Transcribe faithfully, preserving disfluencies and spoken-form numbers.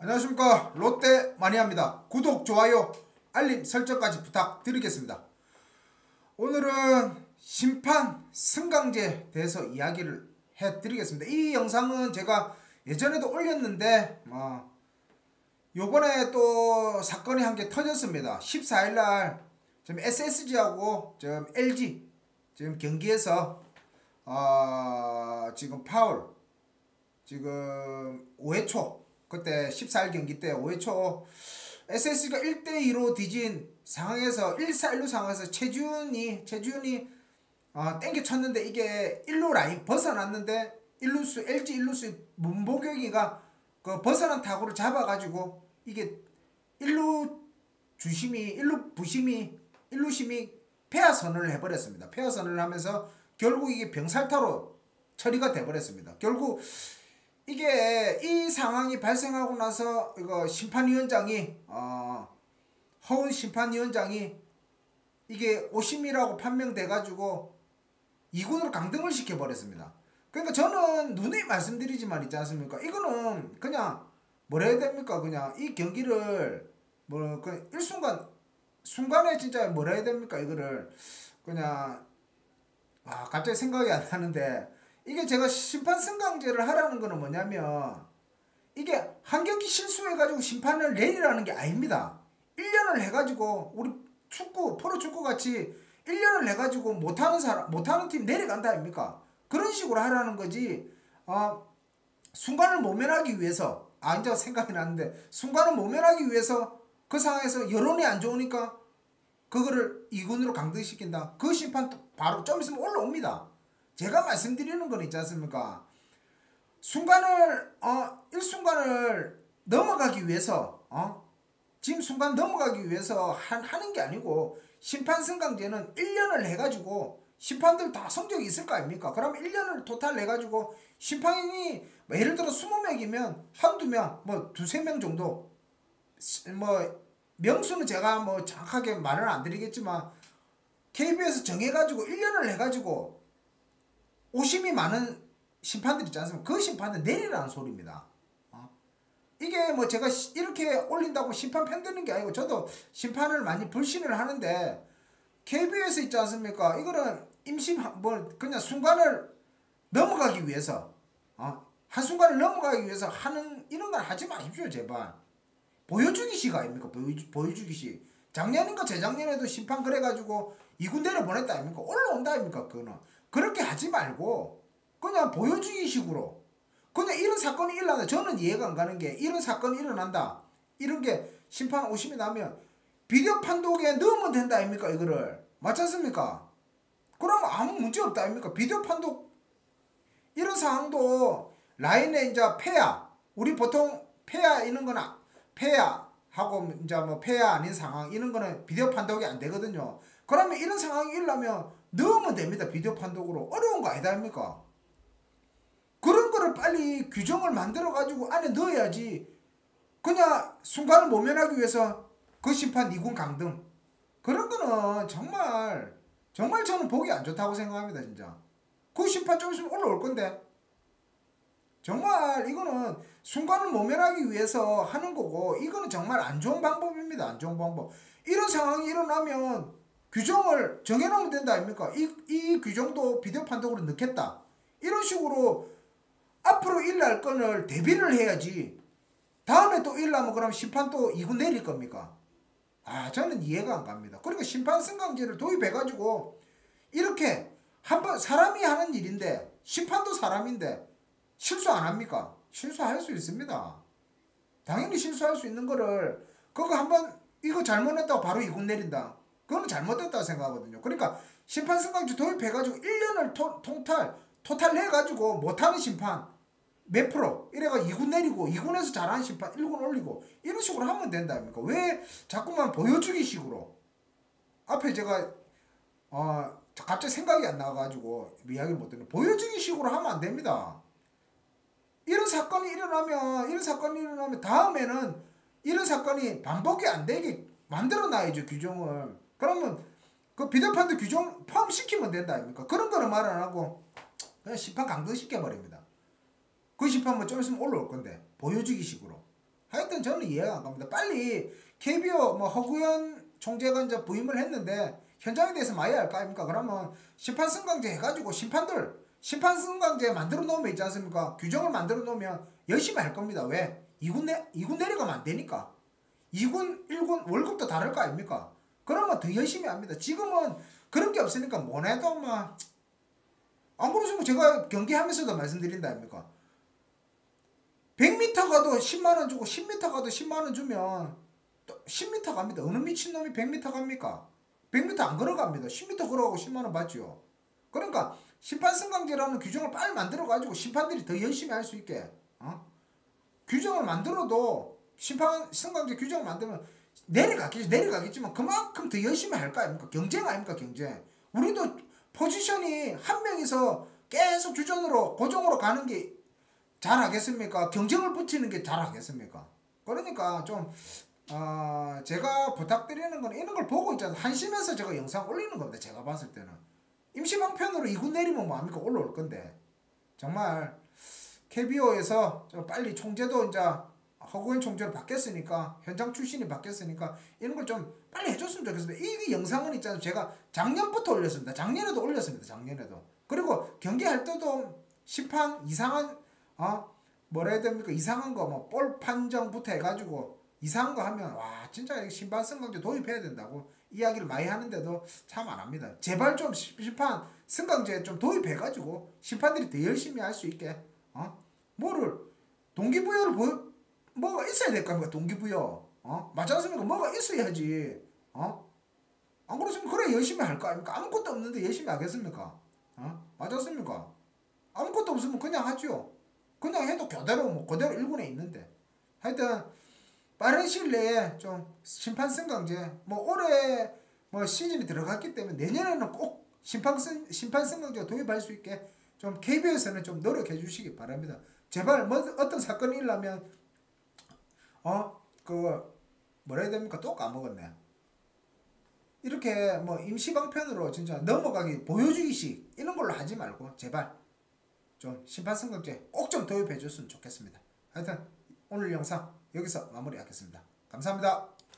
안녕하십니까. 롯데 마니아입니다. 구독, 좋아요, 알림 설정까지 부탁드리겠습니다. 오늘은 심판 승강제에 대해서 이야기를 해드리겠습니다. 이 영상은 제가 예전에도 올렸는데 어, 요번에 또 사건이 한 개 터졌습니다. 십사일날 지금 에스에스지하고 지금 엘지 지금 경기에서 어, 지금 파울 지금 오 회초 그때 십사일 경기 때 오 회초 에스에스지가 일 대 이로 뒤진 상황에서 일 사 일루 상황에서 최준이 최준이 어, 땡겨 쳤는데 이게 일루 라인 벗어났는데 일루수 엘지 일루수 문보경이가 그 벗어난 타구를 잡아가지고 이게 일루 주심이 일루 부심이 일루심이 폐하 선언을 해버렸습니다. 폐하 선언을 하면서 결국 이게 병살타로 처리가 돼버렸습니다. 결국 이게 이 상황이 발생하고 나서 이거 심판위원장이 어 허운 심판위원장이 이게 오심이라고 판명돼 가지고 이 군으로 강등을 시켜버렸습니다. 그러니까 저는 누누이 말씀드리지만 있지 않습니까? 이거는 그냥 뭐라 해야 됩니까? 그냥 이 경기를 뭐 그 일순간 순간에 진짜 뭐라 해야 됩니까? 이거를 그냥 아 갑자기 생각이 안 나는데, 이게 제가 심판 승강제를 하라는 거는 뭐냐면 이게 한 경기 실수해가지고 심판을 내리라는 게 아닙니다. 일 년을 해가지고 우리 축구 프로축구 같이 일 년을 해가지고 못하는 사람 못하는 팀 내려간다 아닙니까? 그런 식으로 하라는 거지. 어 순간을 모면하기 위해서 아 이제 생각이 나는데 순간을 모면하기 위해서 그 상황에서 여론이 안 좋으니까 그거를 이 군으로 강등시킨다. 그 심판 바로 좀 있으면 올라옵니다. 제가 말씀드리는 건 있지 않습니까? 순간을 어 일순간을 넘어가기 위해서 어 지금 순간 넘어가기 위해서 한, 하는 게 아니고 심판 승강제는 일 년을 해가지고 심판들 다 성적이 있을 거 아닙니까? 그러면 일 년을 토탈 내가지고 심판인이 뭐 예를 들어 이십 명이면 한두 명, 뭐 두세 명 정도 뭐 명수는 제가 뭐 정확하게 말을 안 드리겠지만 케이비에스 정해가지고 일 년을 해가지고 오심이 많은 심판들 있지 않습니까? 그 심판을 내리라는 소리입니다. 어? 이게 뭐 제가 이렇게 올린다고 심판 편드는 게 아니고 저도 심판을 많이 불신을 하는데 케이비에스 있지 않습니까? 이거는 임심 뭐 그냥 순간을 넘어가기 위해서 어? 한순간을 넘어가기 위해서 하는 이런 걸 하지 마십시오 제발. 보여주기식 아닙니까? 보여주, 보여주기식. 작년인가 재작년에도 심판 그래가지고 이 군데를 보냈다 아닙니까? 올라온다 아닙니까? 그거는 그렇게 하지 말고 그냥 보여주기식으로 그냥 이런 사건이 일어난다. 저는 이해가 안 가는 게 이런 사건이 일어난다. 이런 게 심판 오심이 나면 비디오 판독에 넣으면 된다 아닙니까? 이거를 맞지 않습니까? 그러면 아무 문제 없다 아닙니까? 비디오 판독 이런 상황도 라인에 이제 폐야 우리 보통 폐야 이런 거나 폐야 하고 이제 뭐 폐야 아닌 상황 이런 거는 비디오 판독이 안 되거든요. 그러면 이런 상황이 일어나면 넣으면 됩니다. 비디오 판독으로. 어려운 거 아니다 아닙니까? 그런 거를 빨리 규정을 만들어 가지고 안에 넣어야지. 그냥 순간을 모면하기 위해서 그 심판 이 군 강등 그런 거는 정말 정말 저는 보기 안 좋다고 생각합니다. 진짜 그 심판 좀 있으면 올라올 건데 정말 이거는 순간을 모면하기 위해서 하는 거고 이거는 정말 안 좋은 방법입니다. 안 좋은 방법. 이런 상황이 일어나면 규정을 정해놓으면 된다 아닙니까? 이, 이 규정도 비디오 판독으로 넣겠다. 이런 식으로 앞으로 일날 건을 대비를 해야지. 다음에 또 일나면 그럼 심판 또 이 군 내릴 겁니까? 아 저는 이해가 안 갑니다. 그러니까 심판 승강제를 도입해가지고 이렇게 한번 사람이 하는 일인데 심판도 사람인데 실수 안 합니까? 실수할 수 있습니다. 당연히 실수할 수 있는 거를 그거 한번 이거 잘못했다고 바로 이 군 내린다. 그거는 잘못됐다고 생각하거든요. 그러니까 심판 승강제 도입해가지고 일 년을 토, 토탈 토탈 내가지고 못하는 심판 몇 프로 이래가 이 군 내리고 이 군에서 잘하는 심판 일 군 올리고 이런 식으로 하면 된다 아닙니까? 왜 자꾸만 보여주기 식으로 앞에 제가 어 갑자기 생각이 안 나가지고 이야기를 못했는데 보여주기 식으로 하면 안 됩니다. 이런 사건이 일어나면 이런 사건이 일어나면 다음에는 이런 사건이 반복이 안 되게 만들어 놔야죠. 규정을. 그러면 그 비디오 판독 규정 포함시키면 된다 아닙니까? 그런 거는 말 안 하고 그냥 심판 강등시켜 버립니다. 그 심판은 좀 있으면 올라올 건데 보여주기 식으로 하여튼 저는 이해가 안 갑니다. 빨리 케이비오 뭐 허구현 총재가 이제 부임을 했는데 현장에 대해서 많이 할 거 아닙니까? 그러면 심판 승강제 해가지고 심판들 심판 승강제 만들어 놓으면 있지 않습니까? 규정을 만들어 놓으면 열심히 할 겁니다. 왜? 이 군 내, 이 군 내려가면 안 되니까. 이 군, 일 군 월급도 다를 거 아닙니까? 그러면 더 열심히 합니다. 지금은 그런 게 없으니까 뭐래도 막 안 그러시면 제가 경기하면서도 말씀드린다 아닙니까? 백 미터 가도 십만 원 주고 십 미터 가도 십만 원 주면 또 십 미터 갑니다. 어느 미친놈이 백 미터 갑니까? 백 미터 안 걸어갑니다. 십 미터 걸어가고 십만 원 받죠. 그러니까 심판 승강제라는 규정을 빨리 만들어 가지고 심판들이 더 열심히 할 수 있게 어? 규정을 만들어도 심판 승강제 규정을 만들면 내려가겠지 내려가겠지만 그만큼 더 열심히 할 거 아닙니까? 경쟁 아닙니까? 경쟁. 우리도 포지션이 한 명이서 계속 주전으로 고정으로 가는 게 잘하겠습니까? 경쟁을 붙이는 게 잘하겠습니까? 그러니까 좀 어, 제가 부탁드리는 건 이런 걸 보고 있잖아요. 한심해서 제가 영상 올리는 겁니다. 제가 봤을 때는 임시방편으로 이 군 내리면 뭐합니까? 올라올 건데 정말 케이비오에서 빨리 총재도 이제 허구현 총재로 바뀌었으니까 현장 출신이 바뀌었으니까 이런 걸 좀 빨리 해줬으면 좋겠습니다. 이 영상은 있잖아요. 제가 작년부터 올렸습니다. 작년에도 올렸습니다. 작년에도. 그리고 경기할 때도 심판 이상한 어 뭐라 해야 됩니까? 이상한 거 뭐 볼 판정부터 해가지고 이상한 거 하면 와 진짜 심판 승강제 도입해야 된다고 이야기를 많이 하는데도 참 안 합니다. 제발 좀 심판 승강제 좀 도입해가지고 심판들이 더 열심히 할 수 있게 어 뭐를 동기부여를 보여 뭐가 있어야 될 거 아닙니까? 동기부여 어 맞지 않습니까? 뭐가 있어야지 어 안 그러시면 그래 열심히 할 거 아닙니까? 아무것도 없는데 열심히 하겠습니까? 어 맞지 않습니까? 아무것도 없으면 그냥 하죠. 그냥 해도 그대로 뭐 그대로 일 군에 있는데 하여튼 빠른 시일 내에 좀 심판 승강제 뭐 올해 뭐 시즌이 들어갔기 때문에 내년에는 꼭 심판 승 심판 승강제가 도입할 수 있게 좀 케이비오에서는 좀 노력해 주시기 바랍니다. 제발 뭐 어떤 사건이 일어나면 어 그 뭐라 해야 됩니까? 또 까먹었네. 이렇게 뭐 임시방편으로 진짜 넘어가기 보여주기식 이런 걸로 하지 말고 제발 좀 심판 승강제 꼭 좀 도입해 줬으면 좋겠습니다. 하여튼 오늘 영상 여기서 마무리하겠습니다. 감사합니다.